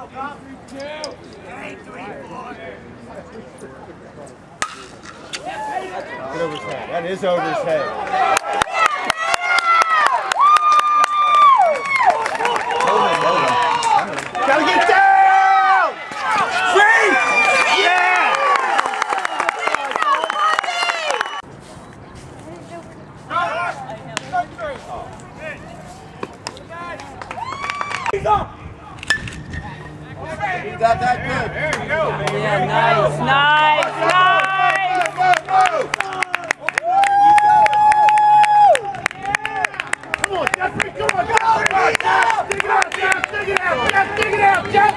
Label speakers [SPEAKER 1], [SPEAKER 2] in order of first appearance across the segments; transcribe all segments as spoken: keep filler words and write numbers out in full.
[SPEAKER 1] Over his head. That is over his head. Gotta get down! Free! Yeah! You got that good. There you go.
[SPEAKER 2] Yeah, nice, nice, nice!
[SPEAKER 1] Go, go, go! Come on, Jeffrey, come on, come on, Jeff! Dig it out, Jeff, dig it out, Jeff, dig it out, Jeff!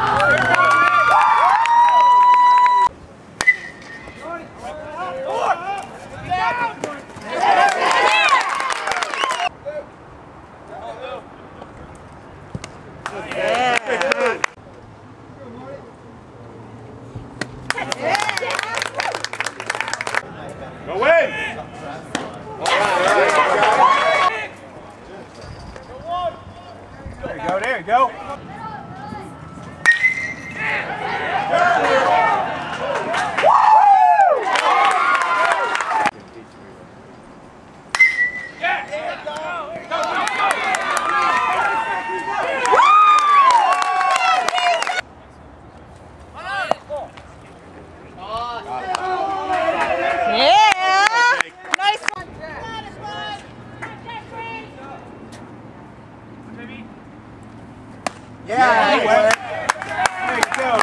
[SPEAKER 1] Go in! There you go, there you go. Yeah, there you go.